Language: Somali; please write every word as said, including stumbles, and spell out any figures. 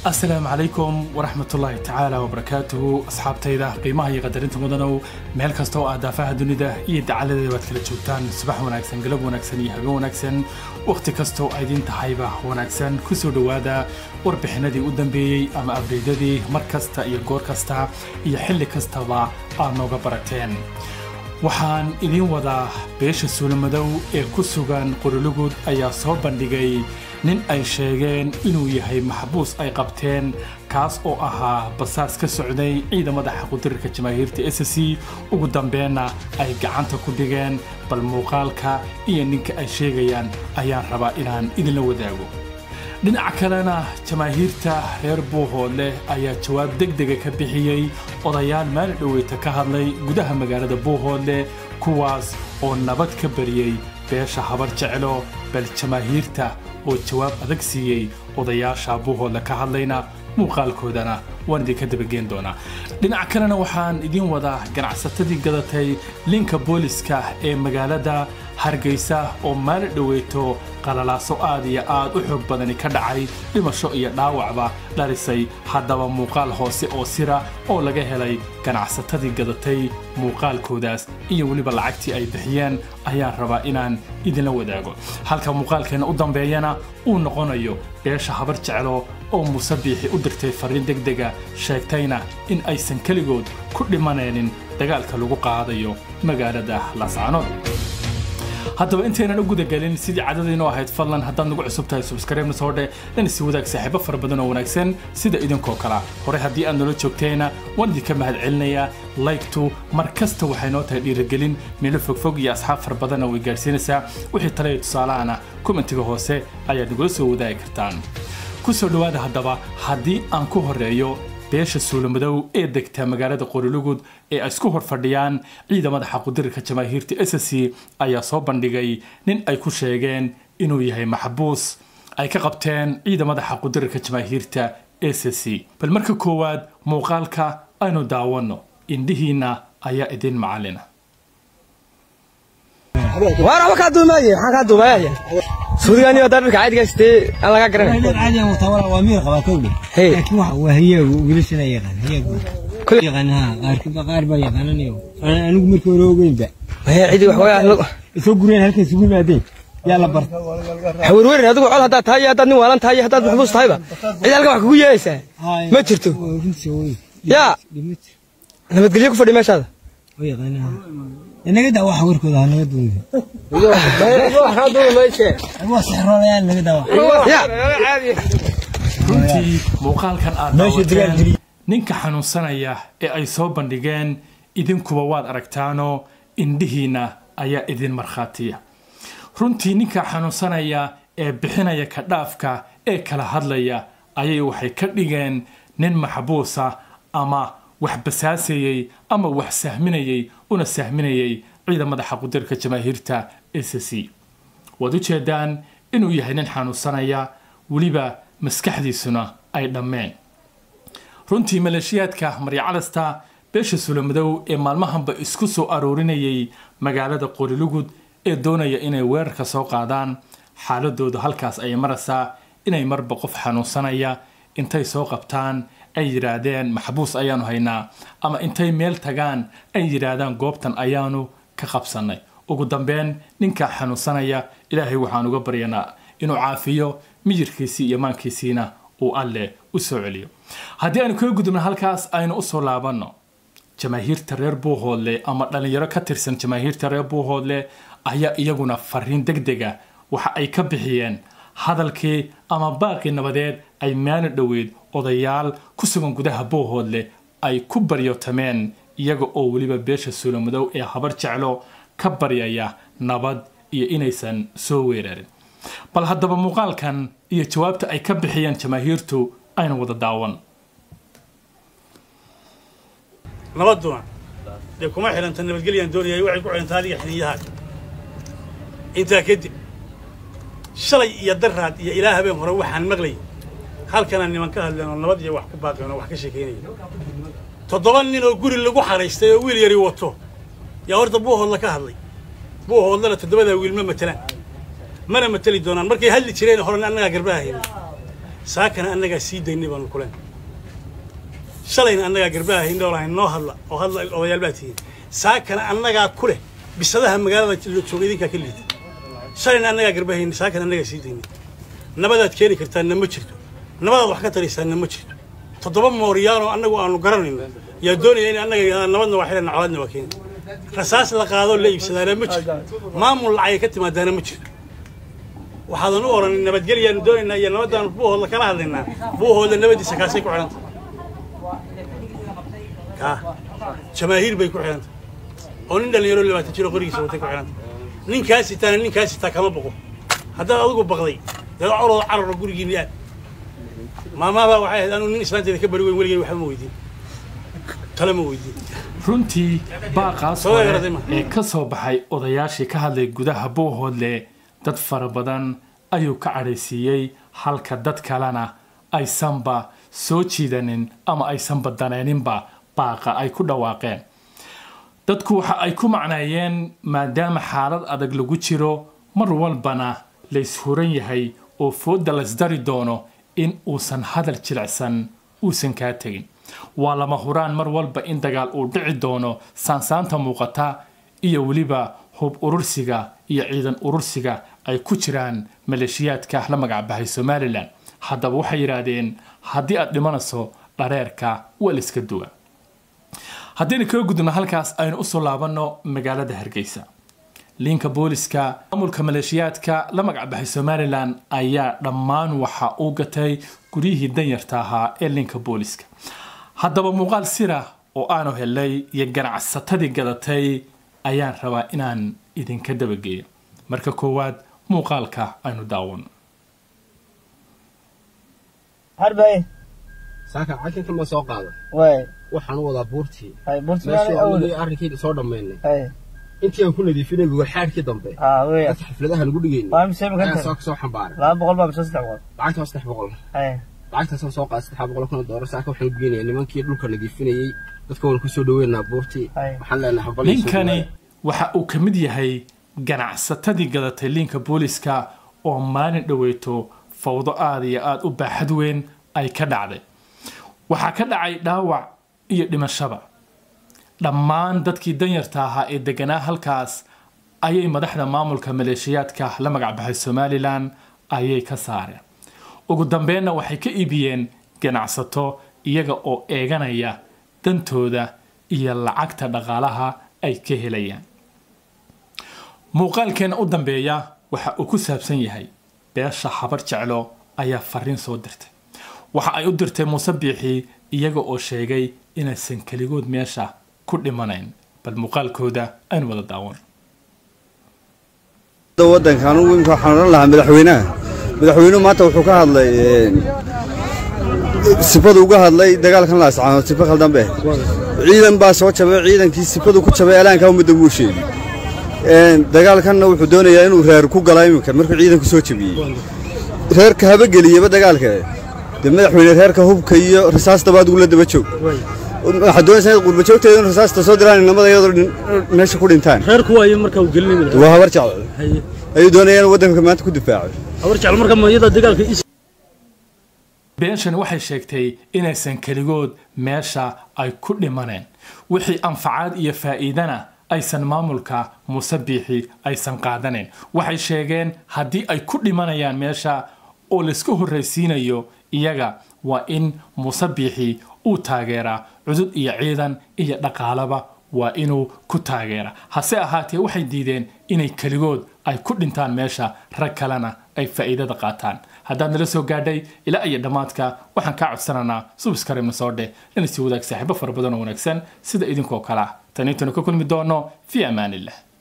السلام عليكم ورحمة الله تعالى وبركاته أصحاب تيدا قيمة هي قدرين تمودنو مهل كستو أدافع الدنيا يد على ذي وتكلم شوتان صباح وناكسن قلب وناكسن يهبي وناكسن وقت كستو أيدين تحيبة وناكسن كسر دوادا وربحنا دي قدام بي أما أبريد دي مركزتا يجور كستا يحل كستا با أرنوغا بركتين waxaan idin wadaa beesha Suulamadow ee ku sugan Qorolugud ayaa soo bandhigay nin ay sheegeen inuu yahay maxbuus ay qabteen kaas oo ahaa basaas ka socday ciidamada xaquudirka jamaahiirta S C ugu dambeena ay gacanta ku dhigeen bal muuqaalka iyo ninka ay sheegayaan ayaan rabaa inaan idin la wadaago dhinaca kalena jamaahiirta reer Buuhoodle ayaa jawaab degdeg ah ka bixiyay odayaal meel dhaweeyta ka hadlay gudaha magaalada Buuhoodle kuwaas oo nabad ka bariyay beesha habar jecelo bal jamaahiirta oo jawaab adag siiyay odayaasha Buuhoodle ka hadlayna muuqaalkoodana waan idinka dabageen doonaa dhinaca kalena waxaan idin wadaa ganacsatadii gadatay linka booliska ee magaalada Hargeysa oo meel dhaweeyto qalalaaso aad iyo aad u xoog badan ka dhacay dhimasho iyo dhaawacba dharisay haddaba muuqaal hoose oo sira oo laga helay ganacsatadii gadatay muuqaalkoodaas iyo waliba lacagtii ay bixiyeen ayaan rabaa inaan idin la wadaago halka muuqaalkeena u dambeeyana uu noqonayo beesha habar jecelo oo musabiixi u dirtay fariin degdeg ah sheegtayna in aysan kaligood ku dhimanaynin dagaalka lagu qaadayo magaalada Laascaanood haddaba intaynan u guda galin sidii cadadayno ahayd fadlan haddaad nagu cusub tahay subscribe na soo dhe lana si wadaag saaxiibo fara badan oo wanaagsan sida idinkoo kala hore haddii aad nala joogteena waan idinka mahad celinayaa like to mar kasta waxay noo tahay dhiirigelin meelo fogfog iyo asxaab fara badan oo way gaarsiinaysaa wixii tale iyo tusaalahana commentiga hoose ayaad nagula soo wadaagi kartaan ku soo dhawaada haddaba haddii aan ku horeeyo beesha Suulamadow ee degta magaalada Qorolugud ee ay isku horfadhiyaan ciidamada xaquudirka jamaahiirta S C ayaa soo bandhigay nin ay ku sheegeen inuu yahay maxbuus ay ka qabteen ciidamada xaquudirka jamaahiirta S C bal marka koowaad muuqaalka aynu daawano indhihiina ayaa idin macalina وأنا ما كادو ماجي ما كادو ماجي سوداني ودارك عادي كاستي أنا لا قرن عادي متورا وامير قباكولي لكن وهي وجلسنا يغن هي كل يغنها قارك قارب يغنني أنا أنا مركو روجين ده هي عادي وحوي سوقرين هلك سوقين هذين يلا برد حور وين هذا قول هذا تاي هذا نو ولا تاي هذا محبوس تايبه إذا لقى كوي يسا ما ترتو يا أنا بتقولك فدي ماش هذا ويغنها أنا قد أروح أوركو ده أنا قد أقول أروح هذا ماشي أبغى سحر ولا أنا قد أروح يا عادي runtii muuqaalkan aad daawateen ninka xanuunsanaya ee ay soo bandhigeen idinkuba waad aragtaano indhihiina ayaa idin marxaatiya runtii ninka xanuunsanaya ee bixinaya ka dhaafka ee kala hadlaya ayay waxay ka dhigeen nin maxbuusa ama wax basaasayay ama wax sahminayay una sahminayay ciidamada xaquudirka jamaahiirta S C wad u jeedaan inuu yahay nin xanuunsanaya waliba maskaxdiisuna ay dhameen runtii maleeshiyaadka Maryacalasta beesha Suulamadow ee maalmahanba isku soo aroorinayay magaalada Qorolugud ee doonaya inay weerarka soo qaadaan xaaladooda halkaas ay maraysaa inay marba qof xanuunsanaya intay soo qabtaan ay yiraahdeen maxbuus ayaanu haynaa ama intay meel tagaan ay yiraahdaan goobtan ayaanu ka qabsanay ugu dambeyn ninka xanuunsanaya ilaahay waxaan uga baryanaa inuu caafiyo mijirkiisii iyo maankiisiina uu alle u soo celiyo haddii aanu kaga gudubno halkaas aynu u soo laabano jamaahiirta reer Buuhoodle ama dhalinyaro ka tirsan jamaahiirta reer Buuhoodle ayaa iyaguna fariin degdeg ah waxa ay ka bixiyeen hadalkii ama baaqi nabadeed ay meel dhaweed odayaal ku sugan gudaha Buuhoodle ay ku baryotameen iyaga oo waliba beesha Suulamadow ee habar jecelo ka baryaya nabad iyo inaysan soo weerarin bal haddaba muuqaalkan iyo jawaabta ay ka bixiyeen jamaahiirtu ayna wada daawan nabad doon de kuma xiranta nabadgelyan doonayay waxay ku xirantaa adiga xiniyaha inta kadib shalay iyo daraad iyo ilaahay been hore waxaan maqlay halkan niman ka hadleen nabad iyo wax ku baaqeen wax ka sheekeynay toddoba nin oo guri lagu xareystay oo wiil yari wato yaa horta Buuhoodle ka hadlay Buuhoodle toddobada wiil ma matalaan mana matali doonaan markay hadli jireen horena annaga garbaha saakana annagaa sii daynay baanu kuleen shalayna annagaa garbaha hindoo lahayn noo hadla oo hadla odayaal baa tihiin saakana annagaa ku leh bisadaha magaalada jooga idinkaa ka liita shalayna annagaa garbaha hindoo saakana annagaa sii daynay nabadaad keeni kartaanna ma jirto nabadaad wax ka taraysaanna ma jirto toddoba mooryaanoo annagu aanu garanayno yaa doonaya in annaga yidhahdaan nabadna waa xilan colaadna waa keeni rasaas la qaadoo la iibsadaana ma jirto maamul lacagay ka timaadaana ma jirto waxaadan u oran nabadgelyaanu doonaynaa iyo nabadaan buuhoodla kala hadlaynaa buuhoodla nabadiisa kaasay ku xidhanta kaa jamaahiir bay ku xidhanta oo nin dhalinyaro labaatan jiro qorigiisa watay ku xidhanta ninkaas sitaana ninkaas sitaa kama boqo haddaad adigu baqday dee colooda cararo gurigiinni aad maamaabaa waxay ahayd anuu nin islaanteeda ka bari weyn weligay waxba ma weydiin tale ma weydiin runtii baaqaas hore ee ka soo baxay odayaashii ka hadlay gudaha buuhoodle dad fara badan ayuu ka cadhaysiiyey halka dad kalena aysanba soo jiidanin ama aysanba danayninba baaqa ay ku dhawaaqeen dadku waxa ay ku macneeyeen maadaama xaalad adag lagu jiro mar walbana la ishuran yahay oo fooda laysdari doono in uusan hadal jilicsan uusan kaa tegin waa lama huraan mar walba in dagaal uu dhici doono saansaanta muuqata iyo weliba hub urursiga iyo ciidan urursiga ay ku jiraan maleeshiyaadka la magac baxay Somaliland haddaba waxay yiraahdeen haddii aad dhimanayso dhareerka waa la iska duwa haddii ka gudubno halkaas aynu u soo laabano magaalada Hargeysa linka booliska maamulka maleeshiyaadka la magac baxay Somaliland ayaa dhammaan waxa uu gatay guriyihii danyarta ahaa ee linka booliska haddaba muuqaal sira oo aanu helay iyo ganacsatadii gadatay ayaan rabaa inaan idinka dabageeyo marka koowaad muuqaalka aynu daawano harbay saaka cashinka ma soo qaado way waxaan wada buurtii hay buurtii awli arrinkii soo dhameynay hay intii aan ku nadiifinay gogol xaarkii dambe ah way xafladaha lagu dhigeeyay waa imse ma kan soo soo xambaaray laba boqol baa saddex boqol lacagta saddex boqol hay lacagta soo qaas saddex boqol kuna doorar saaka waxaan geynay nimankii dhulka nadiifinayay dadka waan ku soo dhaweynaa buurtii waxaan leenahay xabal ninkani waxa uu ka mid yahay ganacsatadii gadatay linka booliska oo maalin dhaweeto fawdo aad iyo aad u baaxad weyn ay ka dhacday waxa ka dhacay dhaawac iyo dhimashaba dhammaan dadkii danyarta ahaa ee deganaa halkaas ayay madaxda maamulka maleeshiyaadka la magac baxay Somaliland ayay ka saareen ugu dambeynna waxay ka iibiyeen ganacsato iyaga oo eeganaya dantooda iyo lacagta dhaqaalaha ay ka helayaan muuqaalkeena u dambeeya waxa uu ku saabsan yahay beesha habar jeclo ayaa fariin soo dirtay waxa ay u dirtay Muuse Biixi iyaga oo sheegay inaysan kaligood meesha ku dhimanayn bal muuqaalkooda aynu wada daawan wadankan uu inta xanuun lahaa madaxweynaha madaxweynuhu maanta wuxuu ka hadlay sifadu uga hadlay dagaalkan la ascaano sifa khaldan baa ciidan baa soo jabay ciidankii sifadu ku jabay alaanka umada uu sheegay een dagaalkanna wuxuu doonayaa inuu reer ku galo imika markuu ciidanku soo jabiyay reerka haba geliyaba dagaalka de madaxweyne reerka hubka iyo rasaasta baad ugu la daba joog waxa doonaysaa qurba joogteedu rasaasta soo diraan inamada iyadoo meesha ku dhintaan reerku waayo marka uu gelinay waa habar jecel ay doonayaan wadanka maanta ku difaaco habar jecel marka mayada dagaalka beeshan waxay sheegtay inaysan kaligood meesha ay ku dhimaneen wixii anfacaad iyo faa'iidana aysan maamulka Muuse Biixi aysan qaadaneen waxay sheegeen haddii ay ku dhimanayaan meesha oo la isku horeysiinayo iyaga waa in Muuse Biixi uu taageera cudud iyo ciidan iyo dhaqaalaba waa inuu ku taageera hase ahaatee waxay diideen inay kaligood ay ku dhintaan meesha rag kalena ay faa'iidada qaataan haddaad nala soo gaadhay ilaa iyo dhamaadka waxaan ka codsanaynaa subscribe soo dheh lana sii wadaag saaxiibo fara badan oo wanaagsan sida idinkoo kala tan intanu ka kulmi doono fi amaanillah